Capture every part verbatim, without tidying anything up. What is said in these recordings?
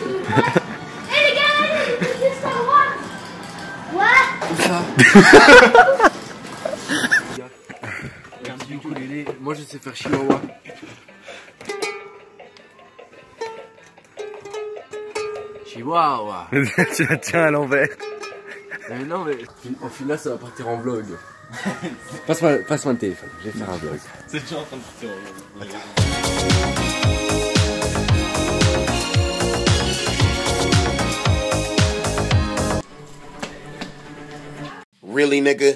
Hey les gars, c'est Star Wars. What? Moi je sais faire chihuahua. Chihuahua. Tu la tiens à l'envers. Mais non mais au final ça va partir en vlog. Passe-moi passe le téléphone, je vais faire un vlog. C'est déjà en train de partir en vlog. Really, nigga?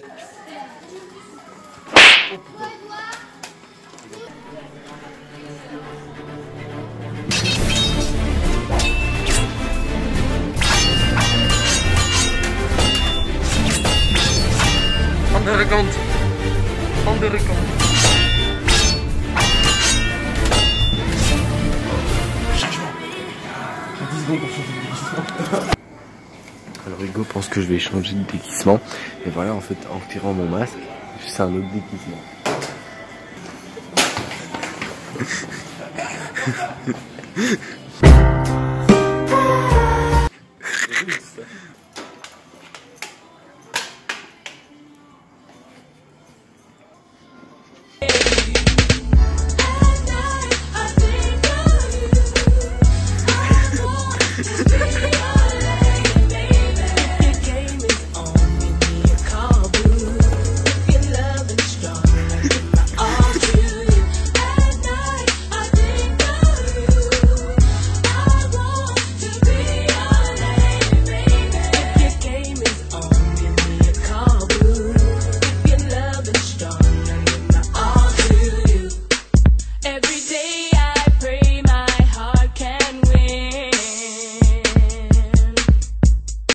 Underkant. Underkant. Alors Hugo pense que je vais changer de déguisement. Et voilà, en fait, en retirant mon masque, c'est un autre déguisement.